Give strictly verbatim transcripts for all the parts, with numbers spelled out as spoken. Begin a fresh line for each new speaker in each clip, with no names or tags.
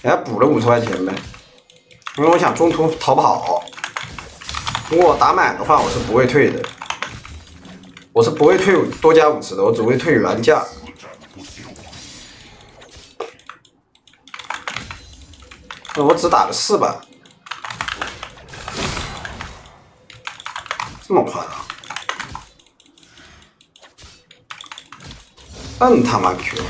人家补了五十块钱呗，因为我想中途逃跑。如果我打满的话，我是不会退的，我是不会退多加五十的，我只会退原价。那我只打了四把，这么快啊！摁他妈 Q！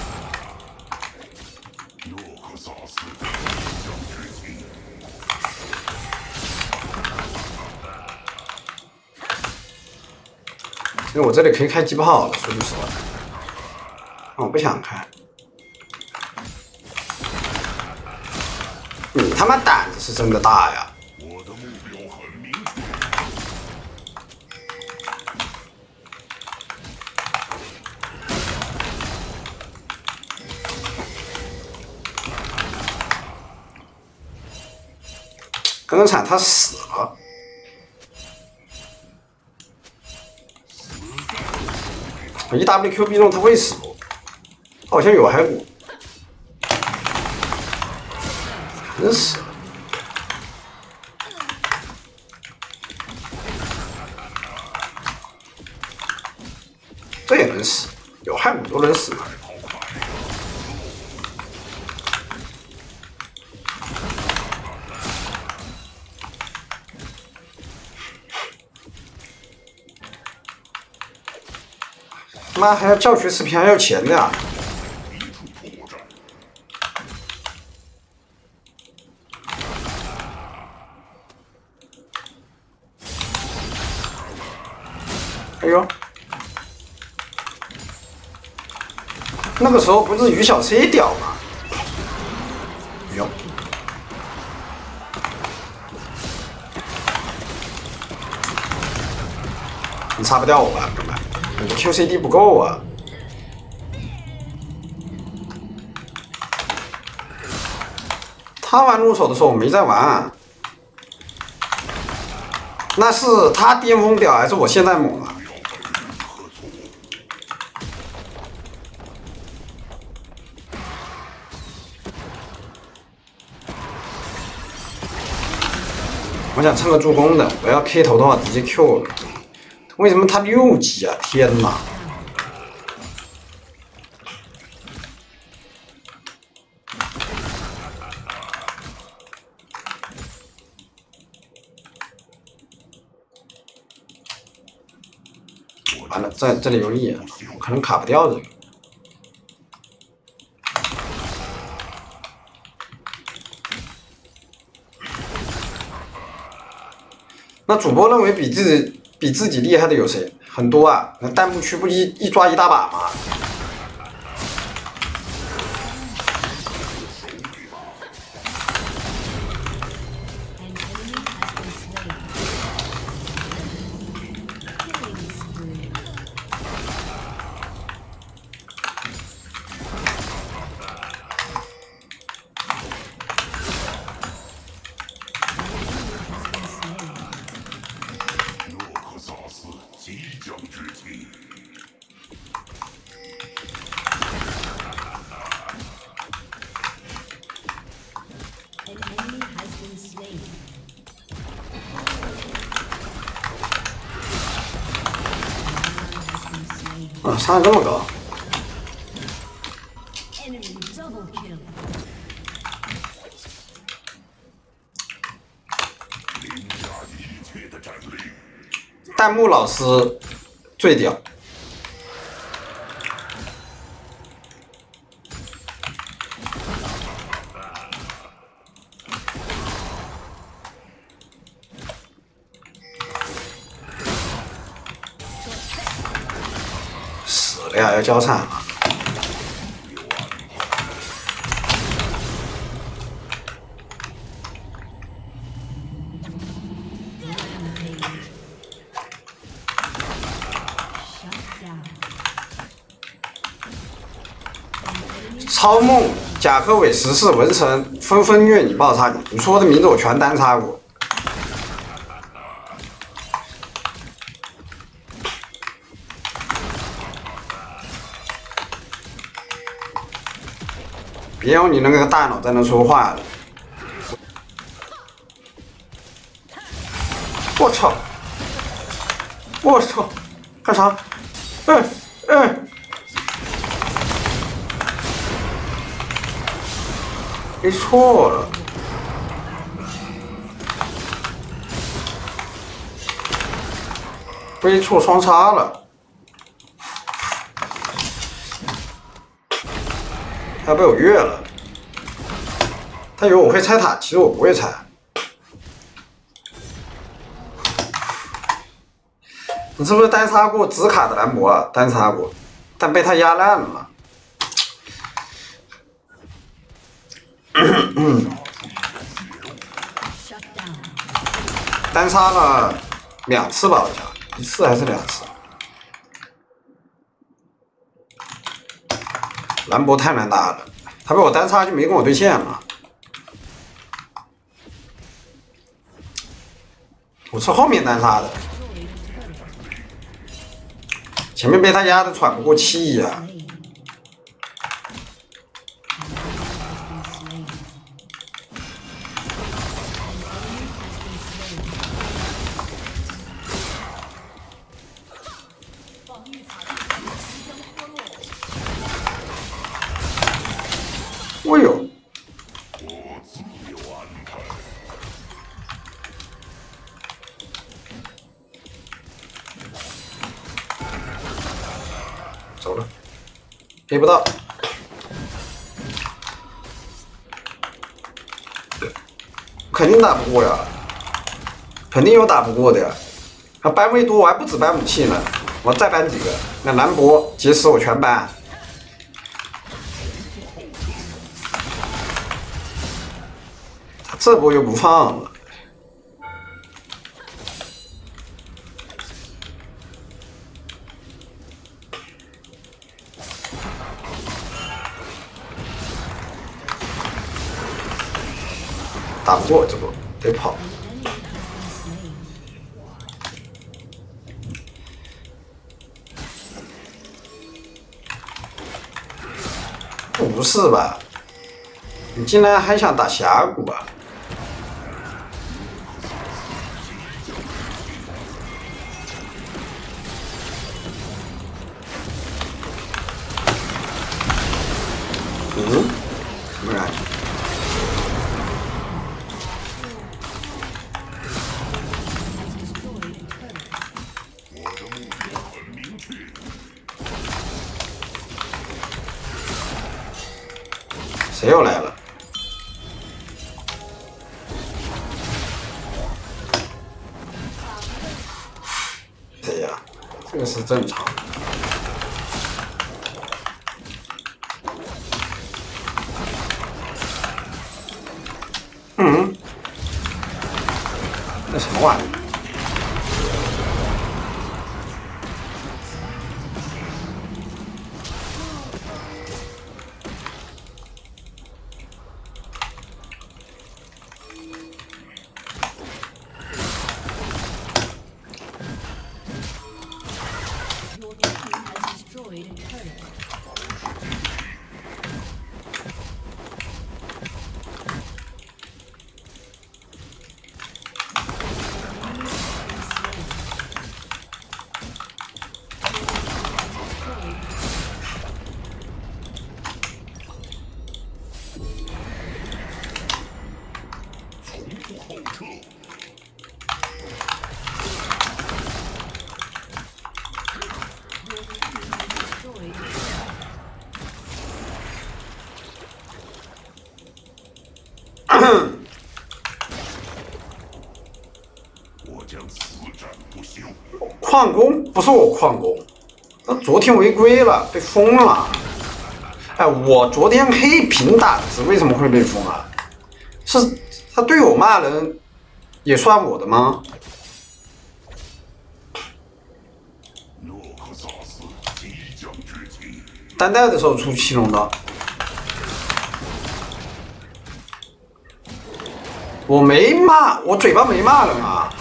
其实我这里可以开机炮了，说句实话，我不想开。你他妈胆子是真的大呀！
我的目标很明确。
刚刚惨他死了。 一 W Q B 中他会死不？好像有骸骨，真死了。这也能死？有骸骨都能死吗？妈还要教学视频还要钱的呀！哎呦，那个时候不是于小 C 屌吗？哎呦，你擦不掉我吧，哥们？ 你的 Q C D 不够啊！他玩入手的时候我没在玩，那是他巅峰屌还是我现在猛啊？我想蹭个助攻的，我要 K 头的话直接 Q 了。 为什么他六级啊？天哪！完了，在这里有野，我可能卡不掉这个。那主播认为比自己比自己厉害的有谁？ 很多啊，那弹幕区不一一抓一大把吗？啊，伤害这么高！弹幕老师最屌。死了呀，要交叉了。 超梦、贾科伟、十四、文成纷纷虐你爆擦你，你说的名字我全单擦过。别别用你那个大脑在那说话了。我操！我操！干啥？嗯嗯。没错了。被错双杀了。他被我越了。他以为我会拆塔，其实我不会拆。你是不是单杀过紫卡的兰博啊？单杀过，但被他压烂了。单杀了两次吧，好像一次还是两次。兰博太难打了，他被我单杀就没跟我对线了。我是后面单杀的，前面被他压的喘不过气呀、啊。哎呦！走了，给不到。肯定打不过呀，肯定有打不过的呀。他搬位多，我还不止搬武器呢，我再搬几个。那兰博、杰斯我全搬。他这波又不放了。打不过这波，得跑。不是吧？你竟然还想打峡谷啊？嗯？什么感觉？谁又来了？谁呀？这个是正常。嗯？那什么玩意？
我将死战不休。
旷工不是我旷工，那昨天违规了，被封了。哎，我昨天黑屏打的是为什么会被封啊？是他队友骂人，也算我的吗？
诺克萨斯即将崛起。
单带的时候出七龙刀。我没骂，我嘴巴没骂人啊。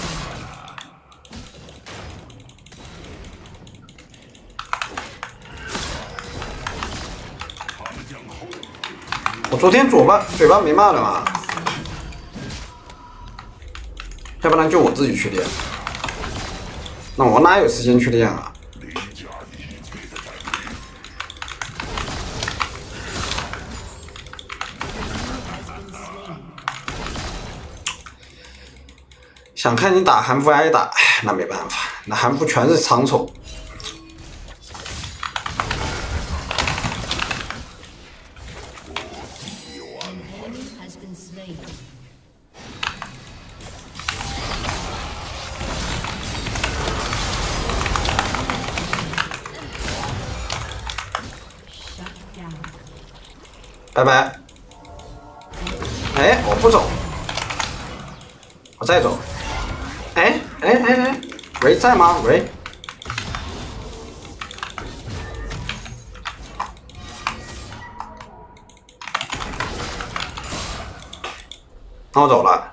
我昨天嘴巴嘴巴没骂了嘛，要不然就我自己去练。那我哪有时间去练啊？想看你打韩服挨打，哎，那没办法，那韩服全是长手。 拜拜。哎，我不走，我再走。哎哎哎哎，喂，在吗？喂。那我走了。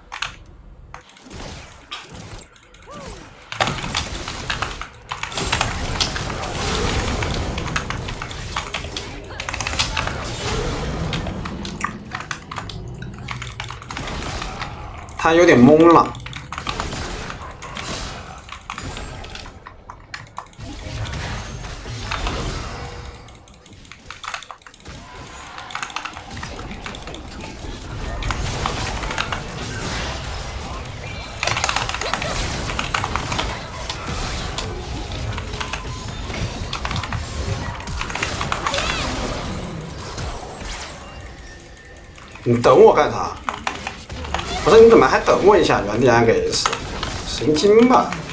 他有点懵了。你等我干啥？不是你怎么还等我一下？原地按个 S， 神经吧！